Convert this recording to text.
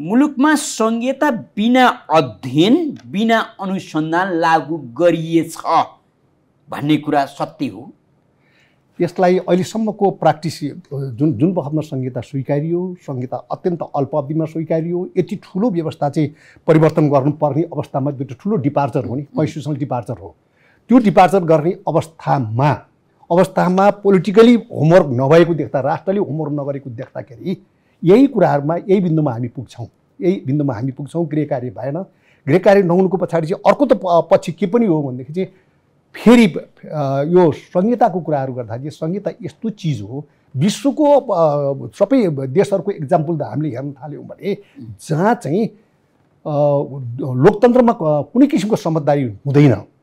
मुलुकमा संहिता बिना अध्ययन बिना अनुसन्धान लागू गरिएछ भन्ने कुरा सत्य हो? यसलाई अहिलेसम्मको प्र्याक्टिस जुन बखतमा संहिता स्वीकारियो, संहिता अत्यन्त अल्प अवधिमा स्वीकारियो, यति ठुलो व्यवस्था चाहिँ परिवर्तन गर्नुपर्ने अवस्थामा त्यो ठुलो डिपार्चर हो नि, कन्स्टिट्युसनल डिपार्चर हो। त्यो डिपार्चर गर्ने अवस्थामा पोलिटिकली होमवर्क नभएको देख्दा, राष्ट्रले होमवर्क नगरेको देख्दाखेरि यही कुराहरूमा यही बिन्दुमा हामी पुग्छौँ। गृह कार्य भएन। गृह कार्य नहुनुको पछाडि चाहिँ अर्को त पछि के पनि हो भनेदेखि चाहिँ फेरि यो संहिताको कुराहरू गर्दा चाहिँ संहिता यस्तो चिज हो, विश्वको सबै देशहरूको इक्जाम्पल हामीले हेर्न थाल्यौँ भने जहाँ चाहिँ लोकतन्त्रमा कुनै किसिमको समझदारी हुँदैन,